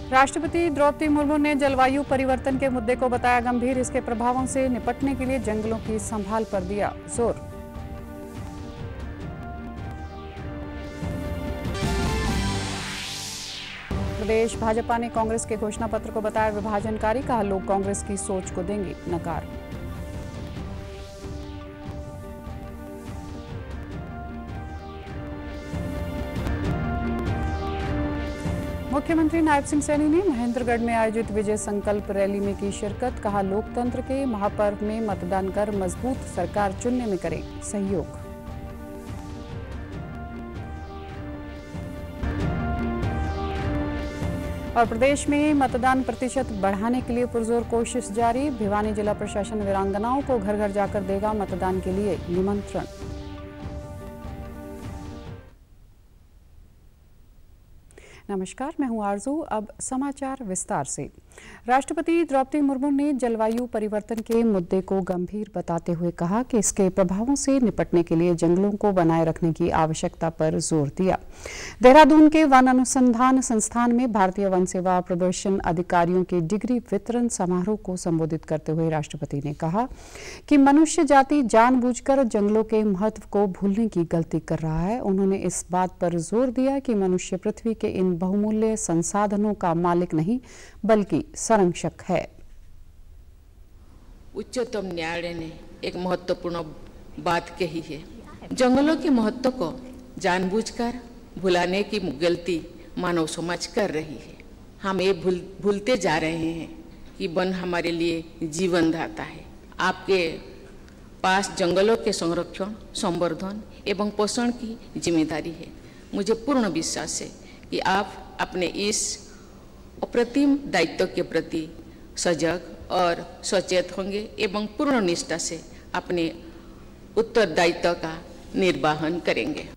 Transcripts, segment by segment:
राष्ट्रपति द्रौपदी मुर्मू ने जलवायु परिवर्तन के मुद्दे को बताया गंभीर। इसके प्रभावों से निपटने के लिए जंगलों की संभाल पर दिया जोर। प्रदेश भाजपा ने कांग्रेस के घोषणा पत्र को बताया विभाजनकारी। कहा, लोग कांग्रेस की सोच को देंगे नकार। मुख्यमंत्री नायब सिंह सैनी ने महेंद्रगढ़ में आयोजित विजय संकल्प रैली में की शिरकत। कहा, लोकतंत्र के महापर्व में मतदान कर मजबूत सरकार चुनने में करें सहयोग। और प्रदेश में मतदान प्रतिशत बढ़ाने के लिए पुरजोर कोशिश जारी। भिवानी जिला प्रशासन वीरांगनाओं को घर घर जाकर देगा मतदान के लिए निमंत्रण। नमस्कार, मैं हूं आरजू। अब समाचार विस्तार से। राष्ट्रपति द्रौपदी मुर्मू ने जलवायु परिवर्तन के मुद्दे को गंभीर बताते हुए कहा कि इसके प्रभावों से निपटने के लिए जंगलों को बनाए रखने की आवश्यकता पर जोर दिया। देहरादून के वन अनुसंधान संस्थान में भारतीय वन सेवा प्रबंधन अधिकारियों के डिग्री वितरण समारोह को संबोधित करते हुए राष्ट्रपति ने कहा कि मनुष्य जाति जानबूझकर जंगलों के महत्व को भूलने की गलती कर रहा है। उन्होंने इस बात पर जोर दिया कि मनुष्य पृथ्वी के इन बहुमूल्य संसाधनों का मालिक नहीं बल्कि संरक्षक है। उच्चतम न्यायालय ने एक महत्वपूर्ण बात कही है। जंगलों के महत्व को जानबूझकर भुलाने की गलती मानव समाज कर रही है। हम ये भूलते जा रहे हैं कि वन हमारे लिए जीवनदाता है। आपके पास जंगलों के संरक्षण, संवर्धन एवं पोषण की जिम्मेदारी है। मुझे पूर्ण विश्वास है कि आप अपने इस अप्रतिम दायित्व के प्रति सजग और सचेत होंगे एवं पूर्ण निष्ठा से अपने उत्तरदायित्व का निर्वहन करेंगे।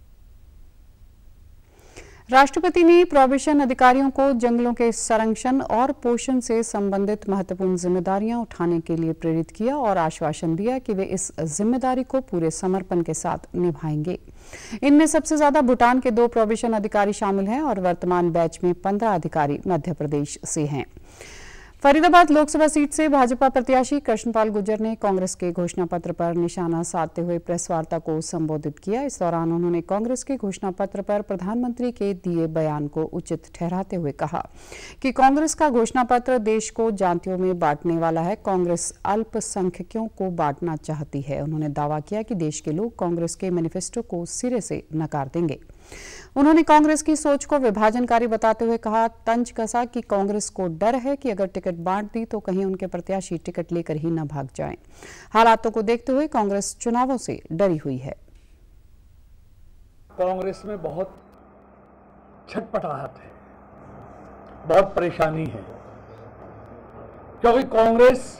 राष्ट्रपति ने प्रोबेशन अधिकारियों को जंगलों के संरक्षण और पोषण से संबंधित महत्वपूर्ण जिम्मेदारियां उठाने के लिए प्रेरित किया और आश्वासन दिया कि वे इस जिम्मेदारी को पूरे समर्पण के साथ निभाएंगे। इनमें सबसे ज्यादा भूटान के 2 प्रोबेशन अधिकारी शामिल हैं और वर्तमान बैच में 15 अधिकारी मध्य प्रदेश से हैं। फरीदाबाद लोकसभा सीट से भाजपा प्रत्याशी कृष्णपाल गुर्जर ने कांग्रेस के घोषणा पत्र पर निशाना साधते हुए प्रेस वार्ता को संबोधित किया। इस दौरान उन्होंने कांग्रेस के घोषणा पत्र पर प्रधानमंत्री के दिए बयान को उचित ठहराते हुए कहा कि कांग्रेस का घोषणा पत्र देश को जातियों में बांटने वाला है। कांग्रेस अल्पसंख्यकों को बांटना चाहती है। उन्होंने दावा किया कि देश के लोग कांग्रेस के मैनिफेस्टो को सिरे से नकार देंगे। उन्होंने कांग्रेस की सोच को विभाजनकारी बताते हुए कहा, तंज कसा कि कांग्रेस को डर है कि अगर टिकट बांट दी तो कहीं उनके प्रत्याशी टिकट लेकर ही न भाग जाएं। हालातों को देखते हुए कांग्रेस चुनावों से डरी हुई है। कांग्रेस में बहुत छटपटाहट है, बहुत परेशानी है, क्योंकि कांग्रेस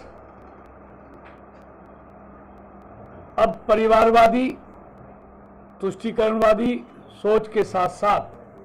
अब परिवारवादी, तुष्टीकरणवादी सोच के साथ साथ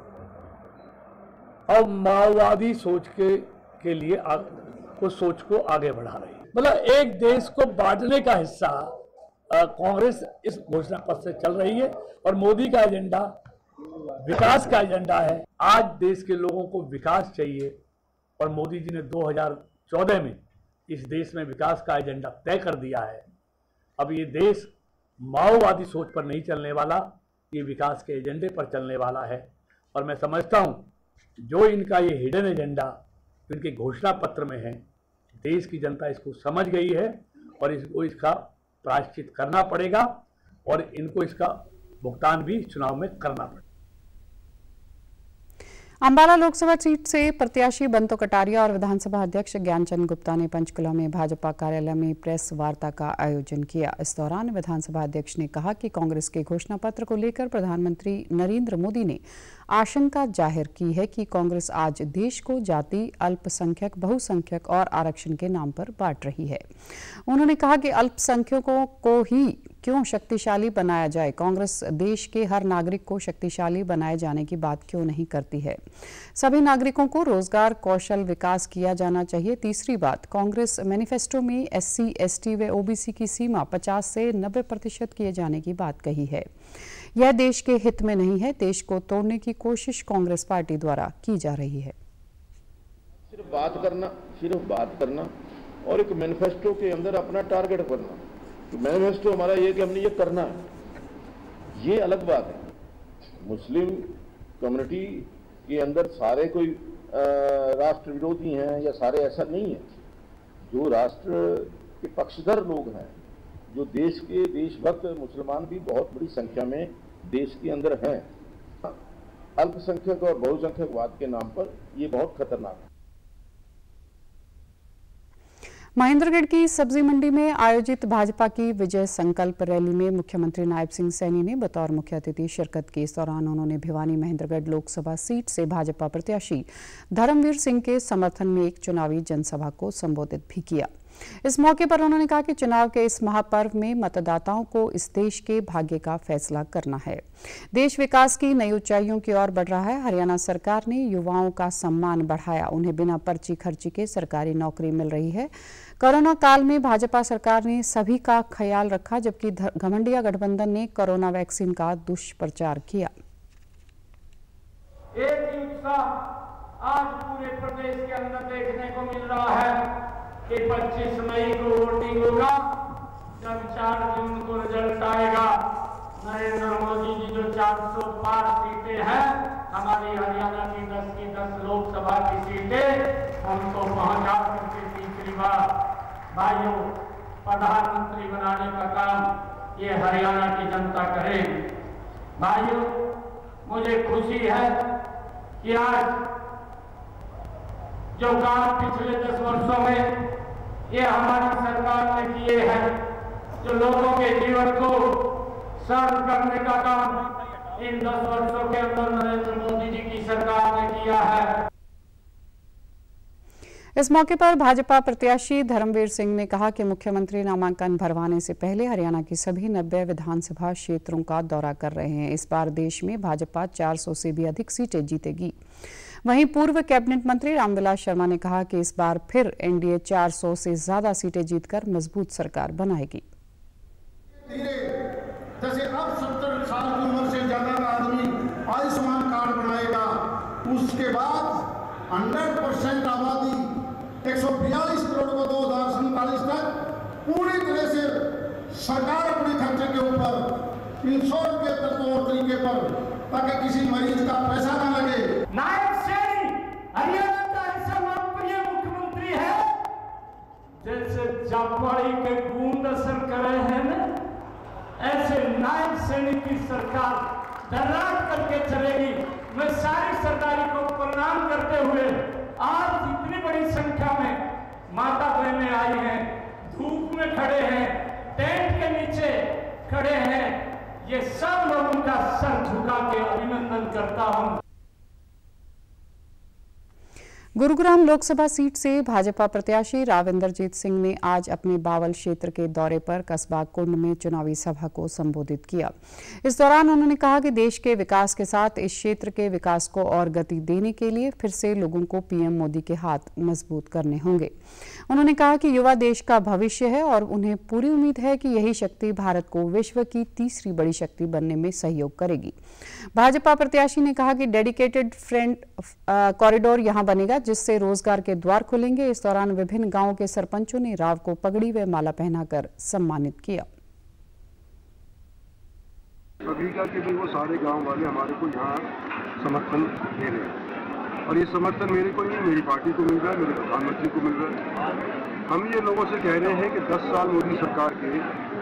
अब माओवादी सोच के लिए कुछ सोच को आगे बढ़ा रही है। मतलब एक देश को बांटने का हिस्सा कांग्रेस इस घोषणा पत्र से चल रही है और मोदी का एजेंडा विकास का एजेंडा है। आज देश के लोगों को विकास चाहिए और मोदी जी ने 2014 में इस देश में विकास का एजेंडा तय कर दिया है। अब ये देश माओवादी सोच पर नहीं चलने वाला, ये विकास के एजेंडे पर चलने वाला है। और मैं समझता हूं जो इनका ये हिडन एजेंडा इनके घोषणा पत्र में है, देश की जनता इसको समझ गई है और इसको इसका प्रायश्चित करना पड़ेगा और इनको इसका भुगतान भी चुनाव में करना पड़ेगा। अंबाला लोकसभा सीट से प्रत्याशी बंतो कटारिया और विधानसभा अध्यक्ष ज्ञानचंद गुप्ता ने पंचकुला में भाजपा कार्यालय में प्रेस वार्ता का आयोजन किया। इस दौरान विधानसभा अध्यक्ष ने कहा कि कांग्रेस के घोषणा पत्र को लेकर प्रधानमंत्री नरेंद्र मोदी ने आशंका जाहिर की है कि कांग्रेस आज देश को जाति, अल्पसंख्यक, बहुसंख्यक और आरक्षण के नाम पर बांट रही है। उन्होंने कहा कि अल्पसंख्यकों को ही क्यों शक्तिशाली बनाया जाए, कांग्रेस देश के हर नागरिक को शक्तिशाली बनाए जाने की बात क्यों नहीं करती है। सभी नागरिकों को रोजगार, कौशल विकास किया जाना चाहिए। तीसरी बात, कांग्रेस मैनिफेस्टो में SC, ST व OBC की सीमा 50 से 90% किए जाने की बात कही है। यह देश के हित में नहीं है। देश को तोड़ने की कोशिश कांग्रेस पार्टी द्वारा की जा रही है। सिर्फ बात करना और एक मैनिफेस्टो के अंदर अपना टारगेट करना। तो मैनिफेस्टो हमारा ये कि हमने ये करना है, ये अलग बात है। मुस्लिम कम्युनिटी के अंदर सारे कोई राष्ट्र विरोधी हैं या सारे, ऐसा नहीं है। जो राष्ट्र के पक्षधर लोग हैं, जो देश के देशभक्त मुसलमान भी बहुत बड़ी संख्या में देश के अंदर हैं, अल्पसंख्यक और बहुसंख्यकवाद के नाम पर ये बहुत खतरनाक है। महेंद्रगढ़ की सब्जी मंडी में आयोजित भाजपा की विजय संकल्प रैली में मुख्यमंत्री नायब सिंह सैनी ने बतौर मुख्य अतिथि शिरकत की। इस दौरान उन्होंने भिवानी महेंद्रगढ़ लोकसभा सीट से भाजपा प्रत्याशी धर्मवीर सिंह के समर्थन में एक चुनावी जनसभा को संबोधित भी किया। इस मौके पर उन्होंने कहा कि चुनाव के इस महापर्व में मतदाताओं को इस देश के भाग्य का फैसला करना है। देश विकास की नई ऊंचाइयों की ओर बढ़ रहा है। हरियाणा सरकार ने युवाओं का सम्मान बढ़ाया, उन्हें बिना पर्ची खर्ची के सरकारी नौकरी मिल रही है। कोरोना काल में भाजपा सरकार ने सभी का ख्याल रखा, जबकि घमंडिया गठबंधन ने कोरोना वैक्सीन का दुष्प्रचार किया। एक ही उत्साह आज पूरे प्रदेश के अंदर देखने को मिल रहा है कि 25 मई को वोटिंग होगा, जब 4 जून को रिजल्ट आएगा। नरेंद्र मोदी जी जो 400 पार सीटें हैं, हमारी हरियाणा की 10 लोकसभा की सीटें उनको पहुंचा करके तीसरी बार भाइयों प्रधानमंत्री बनाने का काम ये हरियाणा की जनता करे। भाइयों, मुझे खुशी है कि आज जो काम पिछले 10 वर्षों में ये हमारी सरकार ने किए हैं, जो लोगों के जीवन को सरल करने का काम इन 10 वर्षों के अंदर नरेंद्र मोदी जी की सरकार ने किया है। इस मौके पर भाजपा प्रत्याशी धर्मवीर सिंह ने कहा कि मुख्यमंत्री नामांकन भरवाने से पहले हरियाणा की सभी 90 विधानसभा क्षेत्रों का दौरा कर रहे हैं। इस बार देश में भाजपा 400 से भी अधिक सीटें जीतेगी। वहीं पूर्व कैबिनेट मंत्री रामविलास शर्मा ने कहा कि इस बार फिर एनडीए 400 से ज्यादा सीटें जीतकर मजबूत सरकार बनाएगी। जैसे अब 70 साल की उम्र से ज्यादा का आदमी आयुष्मान कार्ड बनाएगा, उसके बाद 100% आबादी 142 करोड़ को 2047 तक पूरी तरह से सरकार अपने खर्चे के ऊपर 300 रुपये तौर तरीके पर, ताकि किसी मरीज का पैसा न लगे। नायब सैनी हरियाणा का ऐसा लोकप्रिय मुख्यमंत्री है जैसे जापाड़ी के बूंद असर कर रहे हैं ना, ऐसे नायब सैनी की सरकार धर्राट करके चलेगी। मैं सारी सरकारी को प्रणाम करते हुए आज इतनी बड़ी संख्या में माता बहनें आई हैं, धूप में खड़े हैं, टेंट के नीचे खड़े हैं, ये सब लोगों का सर झुका के अभिनंदन करता हूं। गुरुग्राम लोकसभा सीट से भाजपा प्रत्याशी राव इंद्रजीत सिंह ने आज अपने बावल क्षेत्र के दौरे पर कस्बा कुंड में चुनावी सभा को संबोधित किया। इस दौरान उन्होंने कहा कि देश के विकास के साथ इस क्षेत्र के विकास को और गति देने के लिए फिर से लोगों को पीएम मोदी के हाथ मजबूत करने होंगे। उन्होंने कहा कि युवा देश का भविष्य है और उन्हें पूरी उम्मीद है कि यही शक्ति भारत को विश्व की तीसरी बड़ी शक्ति बनने में सहयोग करेगी। भाजपा प्रत्याशी ने कहा कि डेडिकेटेड फ्रेंड कॉरिडोर यहां बनेगा, जिससे रोजगार के द्वार खुलेंगे। इस दौरान विभिन्न गांवों के सरपंचों ने राव को पगड़ी व माला पहनाकर सम्मानित किया। अभी का कि वो सारे गांव वाले हमारे को यहाँ समर्थन दे रहे हैं, और ये समर्थन मेरे को नहीं, मेरी पार्टी को मिल रहा है, मेरे प्रधानमंत्री को मिल रहा है। हम ये लोगों से कह रहे हैं कि 10 साल मोदी सरकार के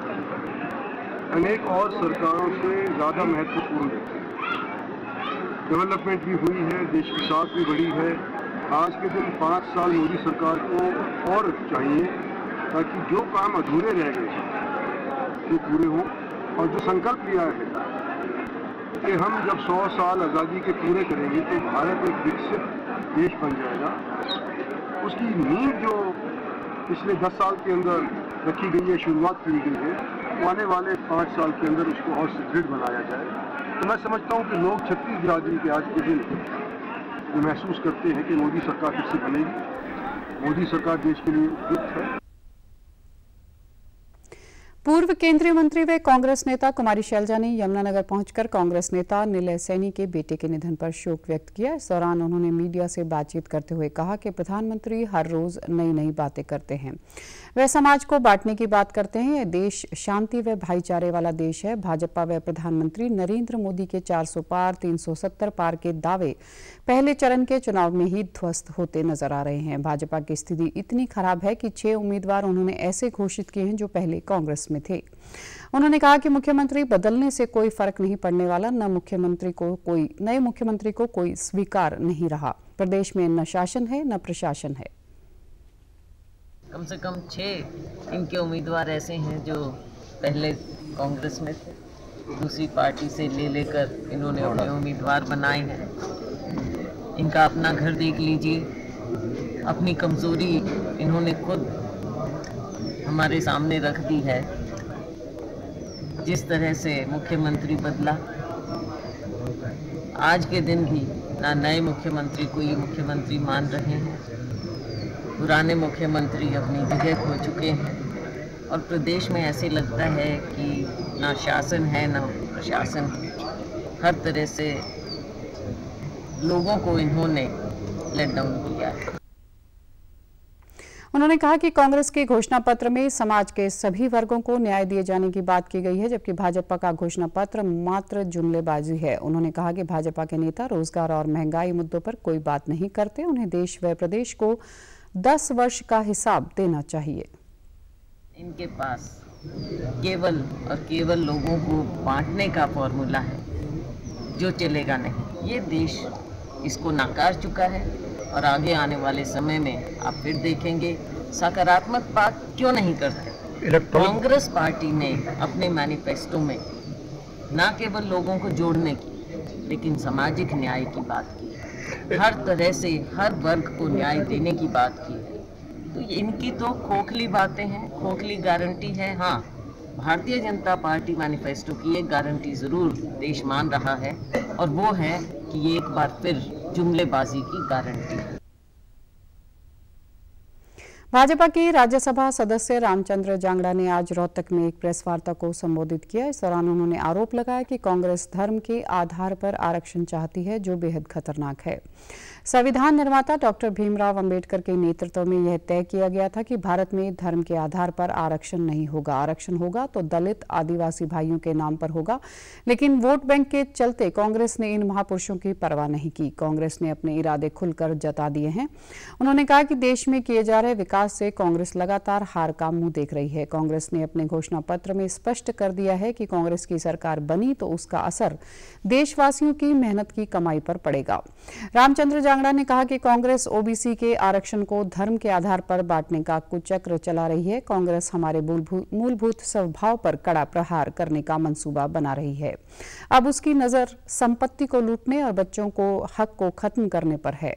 अनेक और सरकारों से ज़्यादा महत्वपूर्ण है। डेवलपमेंट भी हुई है, देश की साख भी बढ़ी है। आज के दिन 5 साल मोदी सरकार को और चाहिए, ताकि जो काम अधूरे रह गए वो पूरे हों। और जो संकल्प लिया है कि हम जब 100 साल आज़ादी के पूरे करेंगे तो भारत एक विकसित देश बन जाएगा, उसकी नींव जो पिछले 10 साल के अंदर रखी गई है, शुरुआत की गई है, आने वाले 5 साल के अंदर उसको और सुदृढ़ बनाया जाए। तो मैं समझता हूँ कि लोग 36 बिरादरी के आज के दिन ये महसूस करते हैं कि मोदी सरकार फिर से बनेगी। मोदी सरकार देश के लिए उपयुक्त है। पूर्व केंद्रीय मंत्री व कांग्रेस नेता कुमारी शैलजा ने यमुनानगर पहुंचकर कांग्रेस नेता निलय सैनी के बेटे के निधन पर शोक व्यक्त किया। इस दौरान उन्होंने मीडिया से बातचीत करते हुए कहा कि प्रधानमंत्री हर रोज नई नई बातें करते हैं, वह समाज को बांटने की बात करते हैं। यह देश शांति व भाईचारे वाला देश है। भाजपा व प्रधानमंत्री नरेंद्र मोदी के 400 पार 370 पार के दावे पहले चरण के चुनाव में ही ध्वस्त होते नजर आ रहे हैं। भाजपा की स्थिति इतनी खराब है कि 6 उम्मीदवार उन्होंने ऐसे घोषित किए हैं जो पहले कांग्रेस में थे। उन्होंने कहा कि मुख्यमंत्री बदलने से कोई फर्क नहीं पड़ने वाला, नए मुख्यमंत्री को कोई स्वीकार नहीं रहा। प्रदेश में न शासन है न प्रशासन है। कम से कम 6 इनके उम्मीदवार ऐसे हैं जो पहले कांग्रेस में थे, दूसरी पार्टी से लेकर इन्होंने अपने उम्मीदवार बनाए हैं। इनका अपना घर देख लीजिए, अपनी कमजोरी इन्होंने खुद हमारे सामने रख दी है। जिस तरह से मुख्यमंत्री बदला, आज के दिन भी ना नए मुख्यमंत्री को ये मुख्यमंत्री मान रहे हैं, पुराने मुख्यमंत्री अपनी जगह खो चुके हैं और प्रदेश में ऐसे लगता है कि ना शासन है ना प्रशासन। हर तरह से लोगों को इन्होंने लेट डाउन किया है। उन्होंने कहा कि कांग्रेस के घोषणा पत्र में समाज के सभी वर्गों को न्याय दिए जाने की बात की गई है, जबकि भाजपा का घोषणा पत्र मात्र जुमलेबाजी है। उन्होंने कहा कि भाजपा के नेता रोजगार और महंगाई मुद्दों पर कोई बात नहीं करते। उन्हें देश व प्रदेश को 10 वर्ष का हिसाब देना चाहिए। इनके पास केवल और केवल लोगों को बांटने का फॉर्मूला है जो चलेगा नहीं। ये देश इसको नाकार चुका है और आगे आने वाले समय में आप फिर देखेंगे सकारात्मक बात क्यों नहीं करते। कांग्रेस पार्टी ने अपने मैनिफेस्टो में न केवल लोगों को जोड़ने की लेकिन सामाजिक न्याय की बात की, हर तरह से हर वर्ग को न्याय देने की बात की है। तो इनकी तो खोखली बातें हैं, खोखली गारंटी है। हाँ, भारतीय जनता पार्टी मैनिफेस्टो की एक गारंटी ज़रूर देश मान रहा है और वो है कि ये एक बार फिर जुमलेबाजी की गारंटी है। भाजपा के राज्यसभा सदस्य रामचंद्र जांगड़ा ने आज रोहतक में एक प्रेस वार्ता को संबोधित किया। इस दौरान उन्होंने आरोप लगाया कि कांग्रेस धर्म के आधार पर आरक्षण चाहती है, जो बेहद खतरनाक है। संविधान निर्माता डॉक्टर भीमराव अंबेडकर के नेतृत्व में यह तय किया गया था कि भारत में धर्म के आधार पर आरक्षण नहीं होगा। आरक्षण होगा तो दलित आदिवासी भाइयों के नाम पर होगा, लेकिन वोट बैंक के चलते कांग्रेस ने इन महापुरुषों की परवाह नहीं की। कांग्रेस ने अपने इरादे खुलकर जता दिए हैं। उन्होंने कहा कि देश में किए जा रहे विकास से कांग्रेस लगातार हार का मुंह देख रही है। कांग्रेस ने अपने घोषणा पत्र में स्पष्ट कर दिया है कि कांग्रेस की सरकार बनी तो उसका असर देशवासियों की मेहनत की कमाई पर पड़ेगा। रामचंद्र जांगड़ा ने कहा कि कांग्रेस ओबीसी के आरक्षण को धर्म के आधार पर बांटने का कुचक्र चला रही है। कांग्रेस हमारे मूलभूत स्वभाव पर कड़ा प्रहार करने का मंसूबा बना रही है। अब उसकी नजर संपत्ति को लूटने और बच्चों को हक को खत्म करने पर है।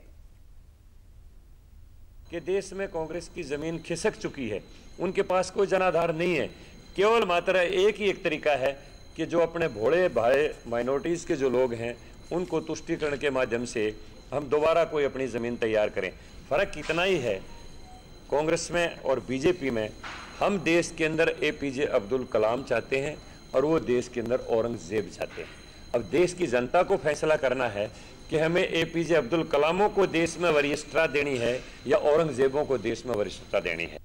कि देश में कांग्रेस की जमीन खिसक चुकी है, उनके पास कोई जनाधार नहीं है। केवल मात्र एक तरीका है कि जो अपने भोले भाले माइनॉरिटीज़ के जो लोग हैं उनको तुष्टीकरण के माध्यम से हम दोबारा कोई अपनी ज़मीन तैयार करें। फ़र्क इतना ही है कांग्रेस में और बीजेपी में। हम देश के अंदर एपीजे अब्दुल कलाम चाहते हैं और वो देश के अंदर औरंगजेब चाहते हैं। अब देश की जनता को फैसला करना है कि हमें एपीजे अब्दुल कलामों को देश में वरिष्ठता देनी है या औरंगजेबों को देश में वरिष्ठता देनी है।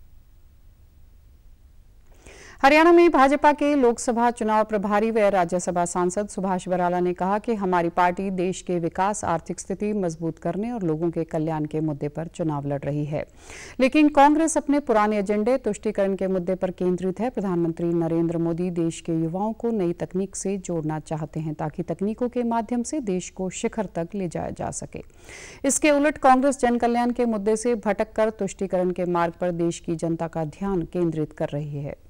हरियाणा में भाजपा के लोकसभा चुनाव प्रभारी व राज्यसभा सांसद सुभाष बराला ने कहा कि हमारी पार्टी देश के विकास, आर्थिक स्थिति मजबूत करने और लोगों के कल्याण के मुद्दे पर चुनाव लड़ रही है, लेकिन कांग्रेस अपने पुराने एजेंडे तुष्टीकरण के मुद्दे पर केंद्रित है। प्रधानमंत्री नरेंद्र मोदी देश के युवाओं को नई तकनीक से जोड़ना चाहते हैं ताकि तकनीकों के माध्यम से देश को शिखर तक ले जाया जा सके। इसके उलट कांग्रेस जन कल्याण के मुद्दे से भटक कर तुष्टीकरण के मार्ग पर देश की जनता का ध्यान केंद्रित कर रही है।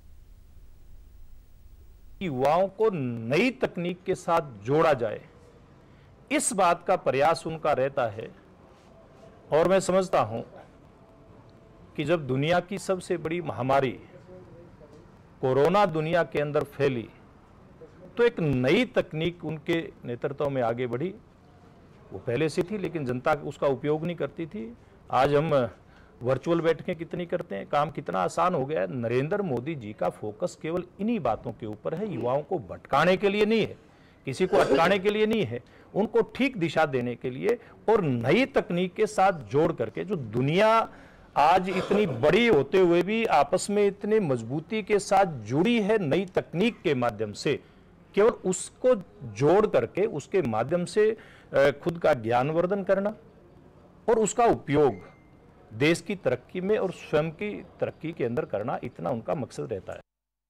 युवाओं को नई तकनीक के साथ जोड़ा जाए, इस बात का प्रयास उनका रहता है। और मैं समझता हूं कि जब दुनिया की सबसे बड़ी महामारी कोरोना दुनिया के अंदर फैली तो एक नई तकनीक उनके नेतृत्व में आगे बढ़ी। वो पहले से थी लेकिन जनता उसका उपयोग नहीं करती थी। आज हम वर्चुअल बैठकें कितनी करते हैं, काम कितना आसान हो गया है। नरेंद्र मोदी जी का फोकस केवल इन्हीं बातों के ऊपर है, युवाओं को भटकाने के लिए नहीं है, किसी को अटकाने के लिए नहीं है, उनको ठीक दिशा देने के लिए और नई तकनीक के साथ जोड़ करके, जो दुनिया आज इतनी बड़ी होते हुए भी आपस में इतनी मजबूती के साथ जुड़ी है नई तकनीक के माध्यम से, केवल उसको जोड़ करके उसके माध्यम से खुद का ज्ञानवर्धन करना और उसका उपयोग देश की तरक्की में और स्वयं की तरक्की के अंदर करना, इतना उनका मकसद रहता है।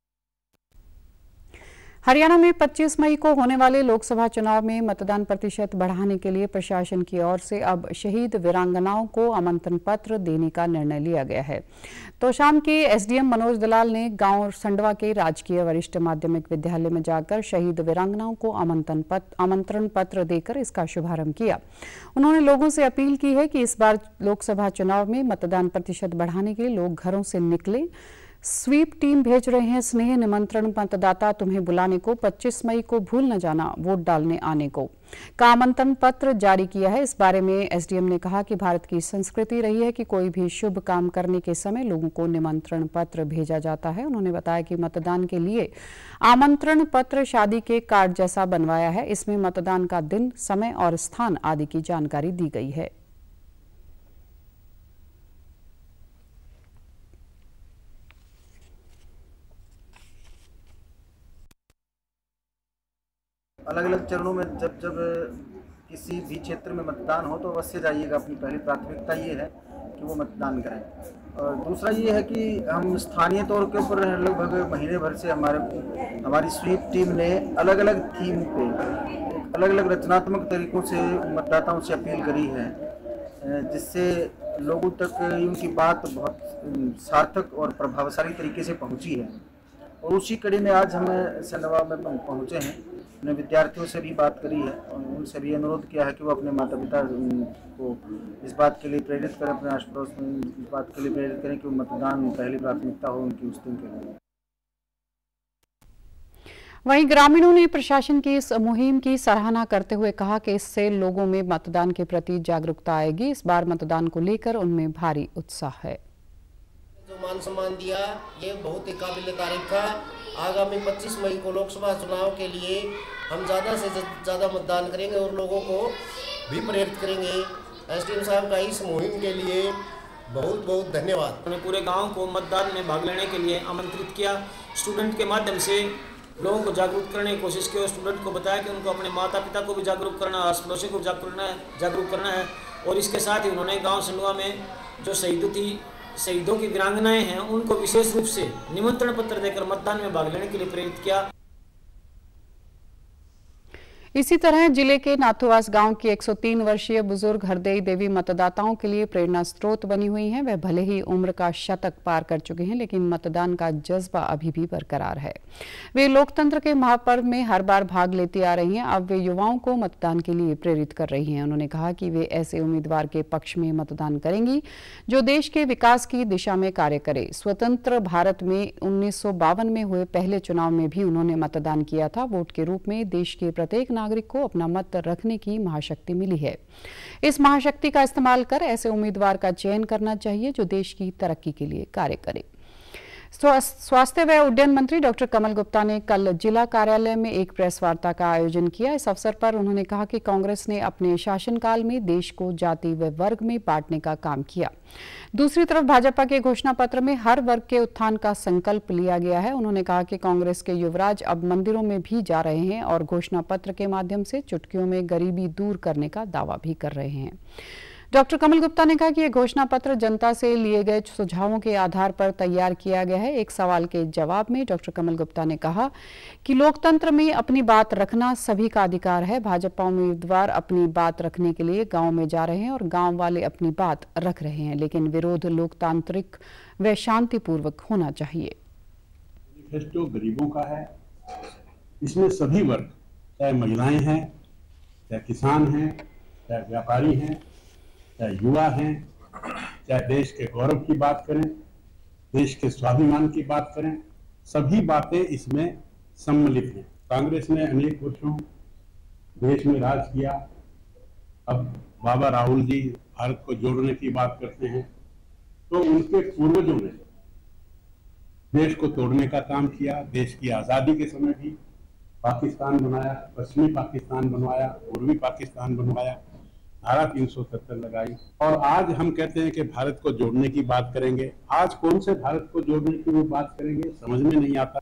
हरियाणा में 25 मई को होने वाले लोकसभा चुनाव में मतदान प्रतिशत बढ़ाने के लिए प्रशासन की ओर से अब शहीद वीरांगनाओं को आमंत्रण पत्र देने का निर्णय लिया गया है। तो शाम के एसडीएम मनोज दलाल ने गांव संडवा के राजकीय वरिष्ठ माध्यमिक विद्यालय में जाकर शहीद वीरांगनाओं को आमंत्रण पत्र देकर इसका शुभारंभ किया। उन्होंने लोगों से अपील की है कि इस बार लोकसभा चुनाव में मतदान प्रतिशत बढ़ाने के लिए लोग घरों से निकले। स्वीप टीम भेज रहे हैं स्नेह निमंत्रण, मतदाता तुम्हें बुलाने को, 25 मई को भूल न जाना वोट डालने आने को का आमंत्रण पत्र जारी किया है। इस बारे में एसडीएम ने कहा कि भारत की संस्कृति रही है कि कोई भी शुभ काम करने के समय लोगों को निमंत्रण पत्र भेजा जाता है। उन्होंने बताया कि मतदान के लिए आमंत्रण पत्र शादी के कार्ड जैसा बनवाया है। इसमें मतदान का दिन, समय और स्थान आदि की जानकारी दी गई है। अलग अलग चरणों में जब किसी भी क्षेत्र में मतदान हो तो अवश्य जाइएगा। अपनी पहली प्राथमिकता ये है कि वो मतदान करें। और दूसरा ये है कि हम स्थानीय तौर के ऊपर लगभग महीने भर से हमारी स्वीप टीम ने अलग अलग थीम पे अलग अलग रचनात्मक तरीकों से मतदाताओं से अपील करी है, जिससे लोगों तक उनकी बात बहुत सार्थक और प्रभावशाली तरीके से पहुँची है। और उसी कड़ी में आज हम संडवा में पहुँचे हैं। हमने विद्यार्थियों से भी बात करी है और उनसे भी अनुरोध किया है कि वो अपने माता पिता को इस बात के लिए प्रेरित करें, अपने आस पड़ोस में इस बात के लिए प्रेरित करें कि वो मतदान पहली प्राथमिकता हो उनकी उस दिन के लिए। वहीं ग्रामीणों ने प्रशासन की इस मुहिम की सराहना करते हुए कहा कि इससे लोगों में मतदान के प्रति जागरूकता आएगी। इस बार मतदान को लेकर उनमें भारी उत्साह है। जो मान सम्मान दिया ये बहुत ही काबिल तारीफ था। आगामी 25 मई को लोकसभा चुनाव के लिए हम ज़्यादा से ज़्यादा मतदान करेंगे और लोगों को भी प्रेरित करेंगे। एसडीएम साहब का इस मुहिम के लिए बहुत बहुत धन्यवाद। उन्होंने पूरे गांव को मतदान में भाग लेने के लिए आमंत्रित किया। स्टूडेंट के माध्यम से लोगों को जागरूक करने की कोशिश की और स्टूडेंट को बताया कि उनको अपने माता पिता को भी जागरूक करना, आस पड़ोसी को जागरूक करना है। और इसके साथ ही उन्होंने गाँव संडवा में जो शहीदों की वीरांगनाएं हैं उनको विशेष रूप से निमंत्रण पत्र देकर मतदान में भाग लेने के लिए प्रेरित किया। इसी तरह जिले के नाथुवास गांव की 103 वर्षीय बुजुर्ग हरदेई देवी मतदाताओं के लिए प्रेरणा स्रोत बनी हुई हैं। वह भले ही उम्र का शतक पार कर चुके हैं, लेकिन मतदान का जज्बा अभी भी बरकरार है। वे लोकतंत्र के महापर्व में हर बार भाग लेती आ रही हैं। अब वे युवाओं को मतदान के लिए प्रेरित कर रही हैं। उन्होंने कहा कि वे ऐसे उम्मीदवार के पक्ष में मतदान करेंगी जो देश के विकास की दिशा में कार्य करे। स्वतंत्र भारत में 1952 में हुए पहले चुनाव में भी उन्होंने मतदान किया था। वोट के रूप में देश के प्रत्येक नागरिक को अपना मत रखने की महाशक्ति मिली है। इस महाशक्ति का इस्तेमाल कर ऐसे उम्मीदवार का चयन करना चाहिए जो देश की तरक्की के लिए कार्य करे। स्वास्थ्य व उड्डयन मंत्री डॉक्टर कमल गुप्ता ने कल जिला कार्यालय में एक प्रेस वार्ता का आयोजन किया। इस अवसर पर उन्होंने कहा कि कांग्रेस ने अपने शासनकाल में देश को जाति व वर्ग में बांटने का काम किया। दूसरी तरफ भाजपा के घोषणा पत्र में हर वर्ग के उत्थान का संकल्प लिया गया है। उन्होंने कहा कि कांग्रेस के युवराज अब मंदिरों में भी जा रहे हैं और घोषणा पत्र के माध्यम से चुटकियों में गरीबी दूर करने का दावा भी कर रहे हैं। डॉक्टर कमल गुप्ता ने कहा कि यह घोषणा पत्र जनता से लिए गए सुझावों के आधार पर तैयार किया गया है। एक सवाल के जवाब में डॉक्टर कमल गुप्ता ने कहा कि लोकतंत्र में अपनी बात रखना सभी का अधिकार है। भाजपा उम्मीदवार अपनी बात रखने के लिए गांव में जा रहे हैं और गांव वाले अपनी बात रख रहे हैं, लेकिन विरोध लोकतांत्रिक व शांतिपूर्वक होना चाहिए। मैनिफेस्टो गरीबों का है, इसमें सभी वर्ग, चाहे महिलाएं हैं, चाहे किसान हैं, चाहे व्यापारी हैं, चाहे युवा हैं, चाहे देश के गौरव की बात करें, देश के स्वाभिमान की बात करें, सभी बातें इसमें सम्मिलित हैं। कांग्रेस ने अनेक वर्षों देश में राज किया। अब बाबा राहुल जी भारत को जोड़ने की बात करते हैं, तो उनके पूर्वजों ने देश को तोड़ने का काम किया। देश की आज़ादी के समय भी पाकिस्तान बनाया, पश्चिमी पाकिस्तान बनवाया, पूर्वी पाकिस्तान बनवाया, धारा 370 लगाई। और आज हम कहते हैं कि भारत को जोड़ने की बात करेंगे। आज कौन से भारत को जोड़ने की वो बात करेंगे, समझ में नहीं आता।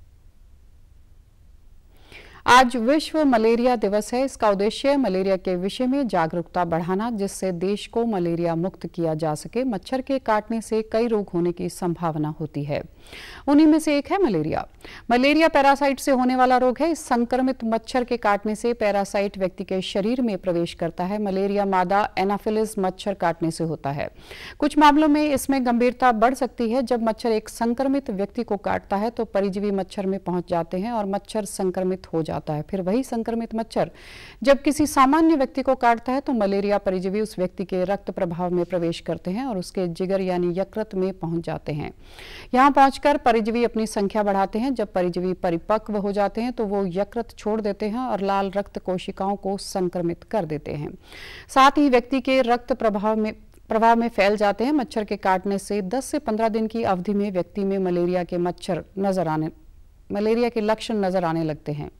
आज विश्व मलेरिया दिवस है। इसका उद्देश्य मलेरिया के विषय में जागरूकता बढ़ाना, जिससे देश को मलेरिया मुक्त किया जा सके। मच्छर के काटने से कई रोग होने की संभावना होती है, उन्हीं में से एक है मलेरिया। मलेरिया पैरासाइट से होने वाला रोग है। इस संक्रमित मच्छर के काटने से पैरासाइट व्यक्ति के शरीर में प्रवेश करता है। मलेरिया मादा एनाफिलिस मच्छर काटने से होता है। कुछ मामलों में इसमें गंभीरता बढ़ सकती है। जब मच्छर एक संक्रमित व्यक्ति को काटता है तो परजीवी मच्छर में पहुंच जाते हैं और मच्छर संक्रमित हो जाता है। फिर वही संक्रमित मच्छर जब किसी सामान्य व्यक्ति को काटता है तो मलेरिया परजीवी उस व्यक्ति के रक्त प्रवाह में प्रवेश करते हैं और उसके जिगर यानी यकृत में पहुंच जाते हैं। यहां पहुंचकर परजीवी अपनी संख्या बढ़ाते हैं। जब परजीवी परिपक्व हो जाते हैं तो वो यकृत छोड़ देते हैं और लाल रक्त कोशिकाओं को संक्रमित कर देते हैं। साथ ही व्यक्ति के रक्त प्रवाह में फैल जाते हैं। मच्छर के काटने से 10 से 15 दिन की अवधि में व्यक्ति में मलेरिया के लक्षण नजर आने लगते हैं।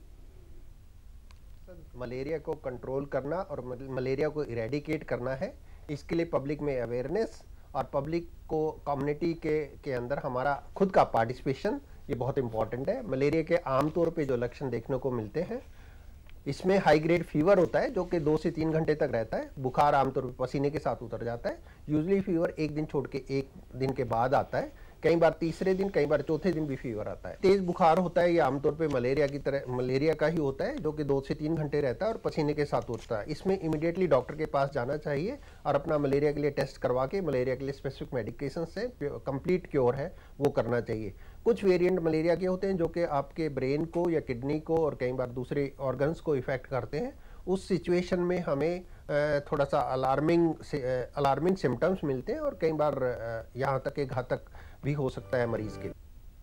मलेरिया को कंट्रोल करना और मलेरिया को इरेडिकेट करना है, इसके लिए पब्लिक में अवेयरनेस और पब्लिक को कम्युनिटी के अंदर हमारा खुद का पार्टिसिपेशन ये बहुत इंपॉर्टेंट है। मलेरिया के आमतौर पे जो लक्षण देखने को मिलते हैं, इसमें हाई ग्रेड फीवर होता है जो कि 2 से 3 घंटे तक रहता है। बुखार आमतौर पर पसीने के साथ उतर जाता है। यूजुअली फीवर एक दिन छोड़ के 1 दिन के बाद आता है, कई बार तीसरे दिन, कई बार चौथे दिन भी फीवर आता है। तेज बुखार होता है, ये आमतौर पे मलेरिया की तरह मलेरिया का ही होता है जो कि 2 से 3 घंटे रहता है और पसीने के साथ उठता है। इसमें इमीडिएटली डॉक्टर के पास जाना चाहिए और अपना मलेरिया के लिए टेस्ट करवा के मलेरिया के लिए स्पेसिफिक मेडिकेशन से कंप्लीट क्योर है वो करना चाहिए। कुछ वेरिएंट मलेरिया के होते हैं जो कि आपके ब्रेन को या किडनी को और कई बार दूसरे ऑर्गन्स को इफेक्ट करते हैं। उस सिचुएशन में हमें थोड़ा सा अलार्मिंग सिम्टम्स मिलते हैं और कई बार यहाँ तक कि घातक भी हो सकता है मरीज के।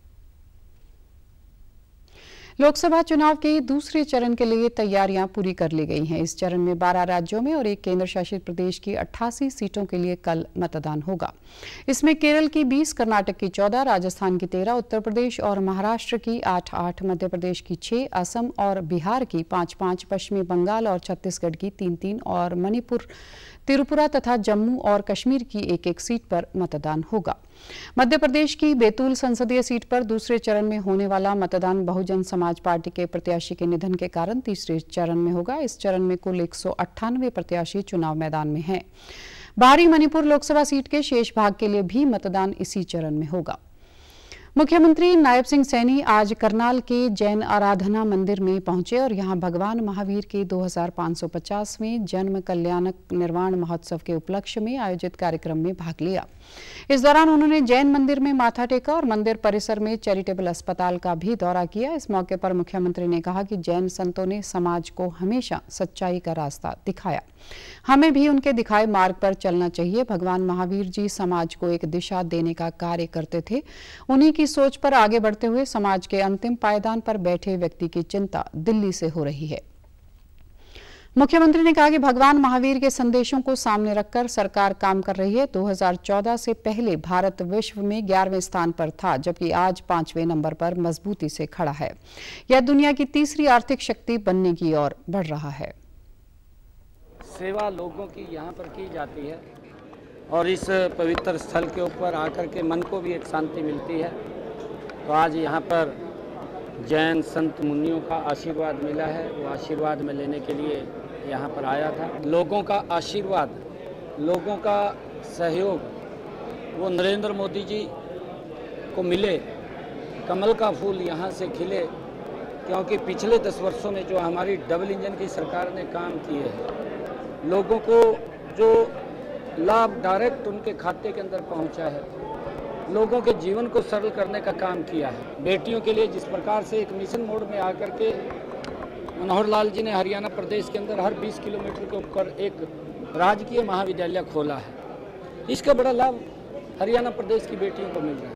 लोकसभा चुनाव के दूसरे चरण के लिए तैयारियां पूरी कर ली गई हैं। इस चरण में 12 राज्यों में और एक केंद्र शासित प्रदेश की 88 सीटों के लिए कल मतदान होगा। इसमें केरल की 20, कर्नाटक की 14, राजस्थान की 13, उत्तर प्रदेश और महाराष्ट्र की 8-8, मध्य प्रदेश की 6, असम और बिहार की 5-5, पश्चिमी बंगाल और छत्तीसगढ़ की 3-3 और मणिपुर, त्रिपुरा तथा जम्मू और कश्मीर की 1-1 सीट पर मतदान होगा। मध्य प्रदेश की बैतूल संसदीय सीट पर दूसरे चरण में होने वाला मतदान बहुजन समाज पार्टी के प्रत्याशी के निधन के कारण तीसरे चरण में होगा। इस चरण में कुल 198 प्रत्याशी चुनाव मैदान में हैं। बाहरी मणिपुर लोकसभा सीट के शेष भाग के लिए भी मतदान इसी चरण में होगा। मुख्यमंत्री नायब सिंह सैनी आज करनाल के जैन आराधना मंदिर में पहुंचे और यहां भगवान महावीर के 2550वें जन्म कल्याणक निर्वाण महोत्सव के उपलक्ष्य में आयोजित कार्यक्रम में भाग लिया। इस दौरान उन्होंने जैन मंदिर में माथा टेका और मंदिर परिसर में चैरिटेबल अस्पताल का भी दौरा किया। इस मौके पर मुख्यमंत्री ने कहा कि जैन संतों ने समाज को हमेशा सच्चाई का रास्ता दिखाया, हमें भी उनके दिखाए मार्ग पर चलना चाहिए। भगवान महावीर जी समाज को एक दिशा देने का कार्य करते थे। उन्हीं की सोच पर आगे बढ़ते हुए समाज के अंतिम पायदान पर बैठे व्यक्ति की चिंता दिल्ली से हो रही है। मुख्यमंत्री ने कहा कि भगवान महावीर के संदेशों को सामने रखकर सरकार काम कर रही है। 2014 से पहले भारत विश्व में 11वें स्थान पर था, जबकि आज 5वें नंबर पर मजबूती से खड़ा है। यह दुनिया की तीसरी आर्थिक शक्ति बनने की ओर बढ़ रहा है। सेवा लोगों की यहाँ पर की जाती है और इस पवित्र स्थल के ऊपर आकर के मन को भी एक शांति मिलती है। तो आज यहाँ पर जैन संत मुनियों का आशीर्वाद मिला है, वो आशीर्वाद में लेने के लिए यहाँ पर आया था। लोगों का आशीर्वाद, लोगों का सहयोग वो नरेंद्र मोदी जी को मिले, कमल का फूल यहाँ से खिले, क्योंकि पिछले 10 वर्षों में जो हमारी डबल इंजन की सरकार ने काम किए हैं, लोगों को जो लाभ डायरेक्ट उनके खाते के अंदर पहुँचा है, लोगों के जीवन को सरल करने का काम किया है। बेटियों के लिए जिस प्रकार से एक मिशन मोड में आकर के मनोहर लाल जी ने हरियाणा प्रदेश के अंदर हर 20 किलोमीटर के ऊपर एक राजकीय महाविद्यालय खोला है, इसका बड़ा लाभ हरियाणा प्रदेश की बेटियों को मिल रहा है।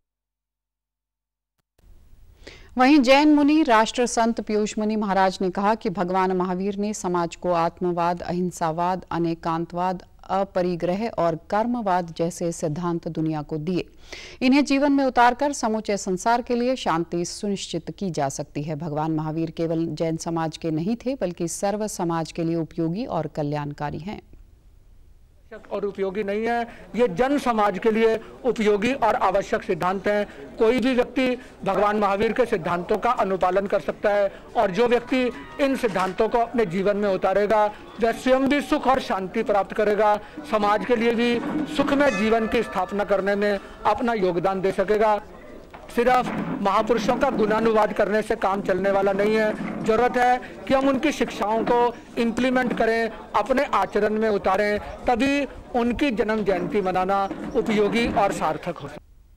वहीं जैन मुनि राष्ट्र संत पीयूष मुनि महाराज ने कहा कि भगवान महावीर ने समाज को आत्मवाद, अहिंसावाद, अनेकांतवाद, अपरिग्रह और कर्मवाद जैसे सिद्धांत दुनिया को दिए। इन्हें जीवन में उतारकर समूचे संसार के लिए शांति सुनिश्चित की जा सकती है। भगवान महावीर केवल जैन समाज के नहीं थे, बल्कि सर्व समाज के लिए उपयोगी और कल्याणकारी हैं। और उपयोगी नहीं है, ये जन समाज के लिए उपयोगी और आवश्यक सिद्धांत हैं। कोई भी व्यक्ति भगवान महावीर के सिद्धांतों का अनुपालन कर सकता है और जो व्यक्ति इन सिद्धांतों को अपने जीवन में उतारेगा वह स्वयं भी सुख और शांति प्राप्त करेगा, समाज के लिए भी सुखमय जीवन की स्थापना करने में अपना योगदान दे सकेगा। सिर्फ महापुरुषों का गुणानुवाद करने से काम चलने वाला नहीं है। जरूरत है कि हम उनकी शिक्षाओं को इम्प्लीमेंट करें, अपने आचरण में उतारें, तभी उनकी जन्म जयंती मनाना उपयोगी और सार्थक हो।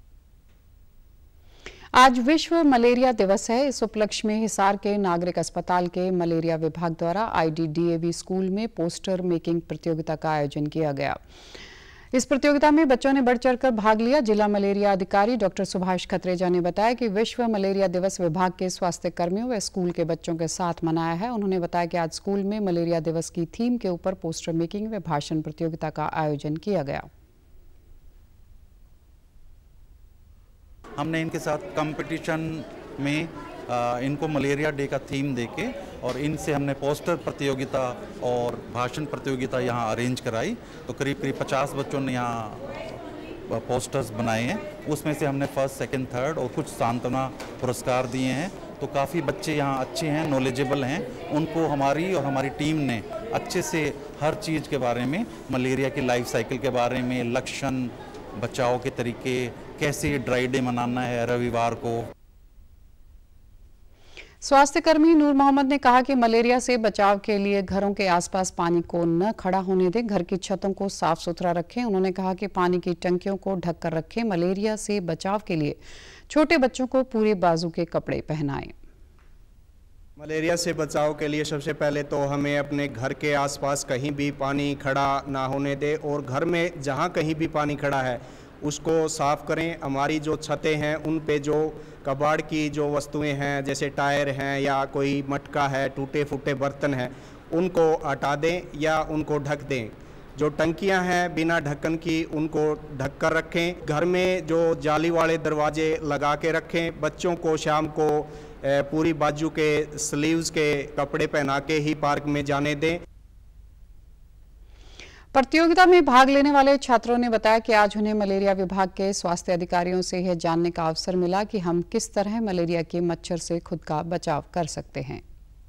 आज विश्व मलेरिया दिवस है। इस उपलक्ष्य में हिसार के नागरिक अस्पताल के मलेरिया विभाग द्वारा IDDAV स्कूल में पोस्टर मेकिंग प्रतियोगिता का आयोजन किया गया। इस प्रतियोगिता में बच्चों ने बढ़ चढ़कर भाग लिया। जिला मलेरिया अधिकारी डॉक्टर सुभाष खत्रेजा ने बताया कि विश्व मलेरिया दिवस विभाग के स्वास्थ्य कर्मियों व स्कूल के बच्चों के साथ मनाया है। उन्होंने बताया कि आज स्कूल में मलेरिया दिवस की थीम के ऊपर पोस्टर मेकिंग व भाषण प्रतियोगिता का आयोजन किया गया। हमने इनके साथ कंपटीशन में इनको मलेरिया डे का थीम देके और इनसे हमने पोस्टर प्रतियोगिता और भाषण प्रतियोगिता यहाँ अरेंज कराई। तो करीब 50 बच्चों ने यहाँ पोस्टर्स बनाए हैं। उसमें से हमने फर्स्ट, सेकंड, थर्ड और कुछ सांत्वना पुरस्कार दिए हैं। तो काफ़ी बच्चे यहाँ अच्छे हैं, नॉलेजेबल हैं। उनको हमारी और हमारी टीम ने अच्छे से हर चीज़ के बारे में, मलेरिया की लाइफ साइकिल के बारे में, लक्षण, बचाव के तरीके, कैसे ड्राई डे मनाना है रविवार को। स्वास्थ्य कर्मी नूर मोहम्मद ने कहा कि मलेरिया से बचाव के लिए घरों के आसपास पानी को न खड़ा होने दें, घर की छतों को साफ सुथरा रखें। उन्होंने कहा कि पानी की टंकियों को ढककर रखें। मलेरिया से बचाव के लिए छोटे बच्चों को पूरे बाजू के कपड़े पहनाएं। मलेरिया से बचाव के लिए सबसे पहले तो हमें अपने घर के आसपास कहीं भी पानी खड़ा ना होने दें और घर में जहां कहीं भी पानी खड़ा है उसको साफ़ करें। हमारी जो छतें हैं उन पे जो कबाड़ की जो वस्तुएं हैं, जैसे टायर हैं या कोई मटका है, टूटे फूटे बर्तन हैं, उनको हटा दें या उनको ढक दें। जो टंकियां हैं बिना ढक्कन की, उनको ढक कर रखें। घर में जो जाली वाले दरवाजे लगा के रखें। बच्चों को शाम को पूरी बाजू के स्लीव्स के कपड़े पहना के ही पार्क में जाने दें। प्रतियोगिता में भाग लेने वाले छात्रों ने बताया कि आज उन्हें मलेरिया विभाग के स्वास्थ्य अधिकारियों से यह जानने का अवसर मिला कि हम किस तरह मलेरिया के मच्छर से खुद का बचाव कर सकते हैं।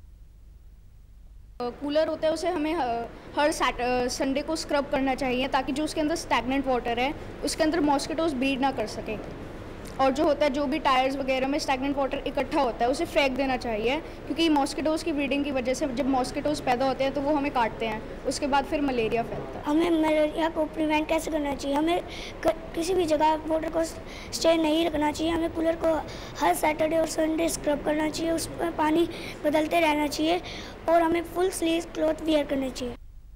कूलर होता है उसे हमें हर संडे को स्क्रब करना चाहिए ताकि जो उसके अंदर स्टैग्नेंट वाटर है उसके अंदर मॉस्किटोज ब्रीड ना कर सके। और जो होता है, जो भी टायर्स वगैरह में स्टैग्नेंट वाटर इकट्ठा होता है उसे फेंक देना चाहिए, क्योंकि मॉस्किटोज़ की ब्रीडिंग की वजह से जब मॉस्किटोज़ पैदा होते हैं तो वो हमें काटते हैं, उसके बाद फिर मलेरिया फैलता है। हमें मलेरिया को प्रिवेंट कैसे करना चाहिए? हमें किसी भी जगह वाटर को स्टे नहीं रखना चाहिए। हमें कूलर को हर सैटरडे और संडे स्क्रब करना चाहिए, उस पर पानी बदलते रहना चाहिए और हमें फुल स्लीव क्लॉथ वेयर करने चाहिए।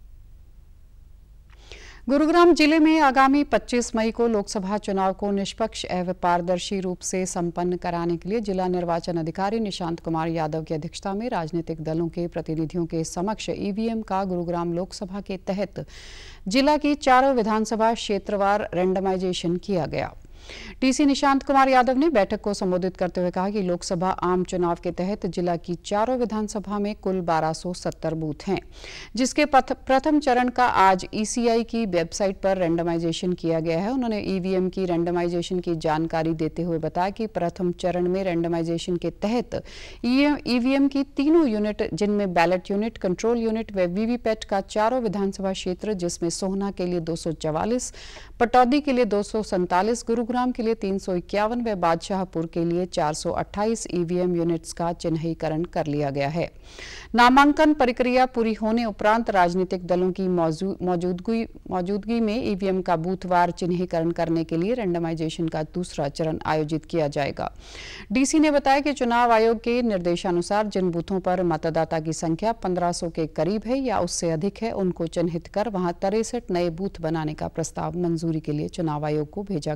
गुरुग्राम जिले में आगामी 25 मई को लोकसभा चुनाव को निष्पक्ष एवं पारदर्शी रूप से संपन्न कराने के लिए जिला निर्वाचन अधिकारी निशांत कुमार यादव की अध्यक्षता में राजनीतिक दलों के प्रतिनिधियों के समक्ष ईवीएम का गुरुग्राम लोकसभा के तहत जिला की चारों विधानसभा क्षेत्रवार रैंडमाइजेशन किया गया। डीसी निशांत कुमार यादव ने बैठक को संबोधित करते हुए कहा कि लोकसभा आम चुनाव के तहत जिला की चारों विधानसभा में कुल 1270 बूथ हैं, जिसके प्रथम चरण का आज ईसीआई की वेबसाइट पर रैंडमाइजेशन किया गया है। उन्होंने ईवीएम की रैंडमाइजेशन की जानकारी देते हुए बताया कि प्रथम चरण में रैंडमाइजेशन के तहत ईवीएम की तीनों यूनिट, जिनमें बैलेट यूनिट, कंट्रोल यूनिट व वीवीपैट का चारों विधानसभा क्षेत्र, जिसमें सोहना के लिए 244, पटौदी के लिए 247, गुरुग्राम के लिए 351 व बादशाहपुर के लिए 428 ईवीएम यूनिट्स का चिन्हीकरण कर लिया गया है। नामांकन प्रक्रिया पूरी होने उपरांत राजनीतिक दलों की मौजूदगी में ईवीएम का बूथवार चिन्हीकरण करने के लिए रैंडमाइजेशन का दूसरा चरण आयोजित किया जाएगा। डीसी ने बताया कि चुनाव आयोग के निर्देशानुसार जिन बूथों पर मतदाता की संख्या 1500 के करीब है या उससे अधिक है, उनको चिन्हित कर वहां 63 नए बूथ बनाने का प्रस्ताव मंजूरी के लिए चुनाव आयोग को भेजा गया है।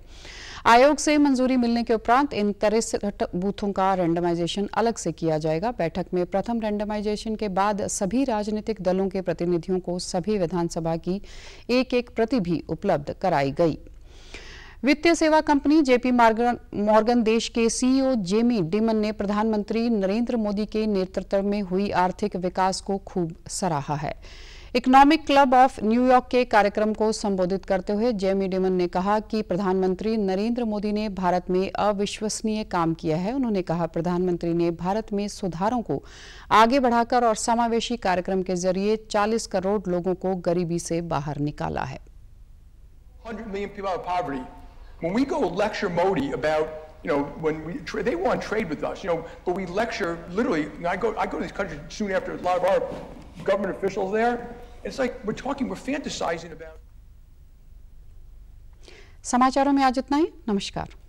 आयोग से मंजूरी मिलने के उपरांत इन 63 बूथों का रैंडमाइजेशन अलग से किया जाएगा। बैठक में प्रथम रैंडमाइजेशन के बाद सभी राजनीतिक दलों के प्रतिनिधियों को सभी विधानसभा की एक प्रति भी उपलब्ध कराई गई। वित्तीय सेवा कंपनी जेपी मॉर्गन देश के सीईओ जेमी डिमन ने प्रधानमंत्री नरेंद्र मोदी के नेतृत्व में हुई आर्थिक विकास को खूब सराहा है। इकोनॉमिक क्लब ऑफ न्यूयॉर्क के कार्यक्रम को संबोधित करते हुए जेमी डिमन ने कहा कि प्रधानमंत्री नरेंद्र मोदी ने भारत में अविश्वसनीय काम किया है। उन्होंने कहा प्रधानमंत्री ने भारत में सुधारों को आगे बढ़ाकर और समावेशी कार्यक्रम के जरिए 40 करोड़ लोगों को गरीबी से बाहर निकाला है। 100 million people out of poverty. When we go lecture Modi about, when they want trade with us, but we lecture literally. I go to these countries soon after a lot of our government officials there. It's like we're fantasizing about. समाचारों में आज इतना ही। नमस्कार।